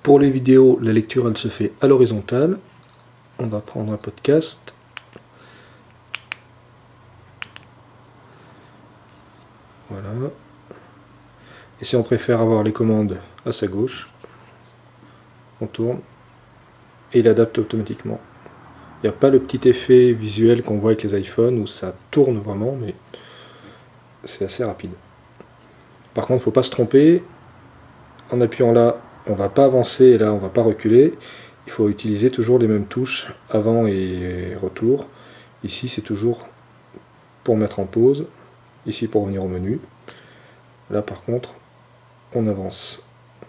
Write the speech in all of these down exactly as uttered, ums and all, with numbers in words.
Pour les vidéos, la lecture elle se fait à l'horizontale. On va prendre un podcast. Voilà. Et si on préfère avoir les commandes à sa gauche, on tourne et il adapte automatiquement. Il n'y a pas le petit effet visuel qu'on voit avec les iPhones où ça tourne vraiment, mais c'est assez rapide. Par contre, il ne faut pas se tromper. En appuyant là, on ne va pas avancer et là, on ne va pas reculer. Il faut utiliser toujours les mêmes touches, avant et retour. Ici, c'est toujours pour mettre en pause. Ici, pour revenir au menu. Là, par contre, on avance.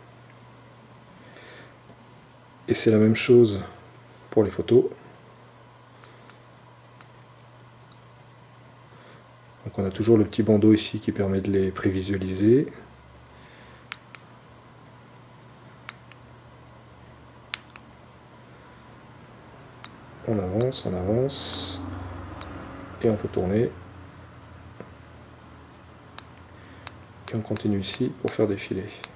Et c'est la même chose pour les photos. Donc on a toujours le petit bandeau ici qui permet de les prévisualiser. On avance, on avance. Et on peut tourner. Et on continue ici pour faire défiler.